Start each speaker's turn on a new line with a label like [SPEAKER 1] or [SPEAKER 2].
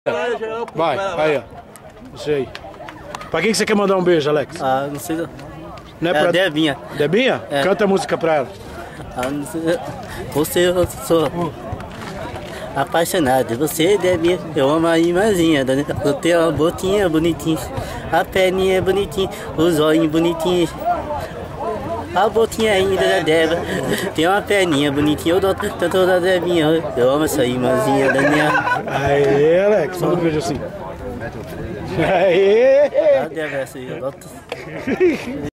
[SPEAKER 1] Vai, aí, ó. Isso aí. Pra quem que você quer mandar um beijo, Alex?
[SPEAKER 2] Ah, não sei.
[SPEAKER 1] Não é
[SPEAKER 2] É
[SPEAKER 1] pra...
[SPEAKER 2] a Debinha.
[SPEAKER 1] Debinha?
[SPEAKER 2] É.
[SPEAKER 1] Canta a música pra ela.
[SPEAKER 2] Ah, não sei. Você, eu sou apaixonado. Você, Debinha. Eu amo a irmãzinha. Eu tenho uma boquinha bonitinha. A perninha é bonitinha. Os olhinhos bonitinhos. A boquinha ainda da Débora. Tem uma perninha bonitinha. Eu dou tanto da Debinha. Eu amo essa irmãzinha da minha.
[SPEAKER 1] Aê, Alex. Manda um beijo assim. Aê!
[SPEAKER 2] A Débora, essa aí, eu gosto.